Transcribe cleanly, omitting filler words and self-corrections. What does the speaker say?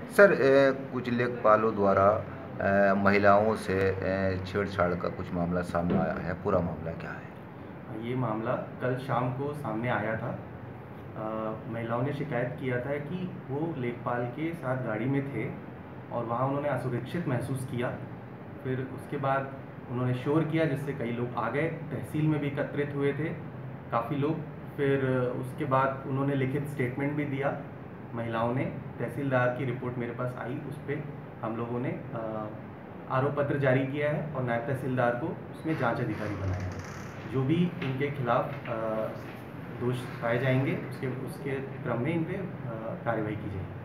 Sir कुछ लेखपालों द्वारा महिलाओं से छेड़छाड़ का कुछ मामला सामने आया है, पूरा मामला क्या है? ये मामला कल शाम को सामने आया था। महिलाओं ने शिकायत किया था कि वो लेखपाल के साथ गाड़ी में थे और वहाँ उन्होंने असुरक्षित महसूस किया। फिर उसके बाद उन्होंने शोर किया जिससे कई लोग आ गए, तहसील में भी एकत्रित हुए थे काफ़ी लोग। फिर उसके बाद उन्होंने लिखित स्टेटमेंट भी दिया। महिलाओं ने, तहसीलदार की रिपोर्ट मेरे पास आई, उस पर हम लोगों ने आरोप पत्र जारी किया है और नायब तहसीलदार को उसमें जांच अधिकारी बनाया है। जो भी इनके खिलाफ दोष पाए जाएंगे उसके उसके क्रम में इन पे कार्रवाई की जाएगी।